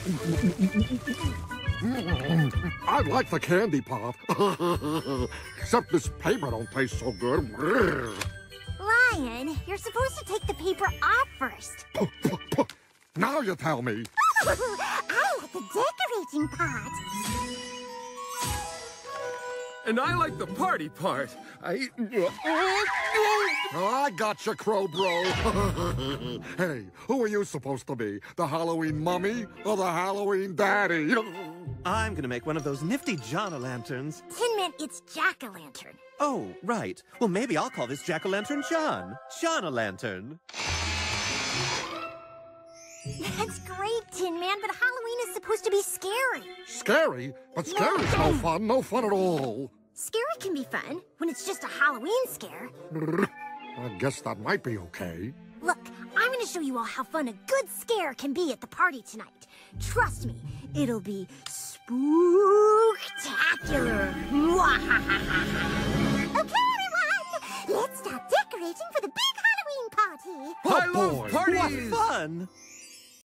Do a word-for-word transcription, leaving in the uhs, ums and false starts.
I like the candy pop. Except this paper don't taste so good. Lion, you're supposed to take the paper off first. Now you tell me. I like the decorating part. And I like the party part. I... Oh, I got you, Crow Bro. Hey, who are you supposed to be? The Halloween mummy or the Halloween daddy? I'm gonna make one of those nifty John-o'-lanterns. Tin Man, it's Jack-o'-lantern. Oh, right. Well, maybe I'll call this Jack-o'-lantern John. John-o'-lantern. That's great, Tin Man, but Halloween is supposed to be scary. Scary? But scary's no fun, no fun at all. Scary can be fun when it's just a Halloween scare. I guess that might be okay. Look, I'm gonna show you all how fun a good scare can be at the party tonight. Trust me, it'll be spooktacular. Okay, everyone, let's start decorating for the big Halloween party. I Oh, love boy. parties! What fun!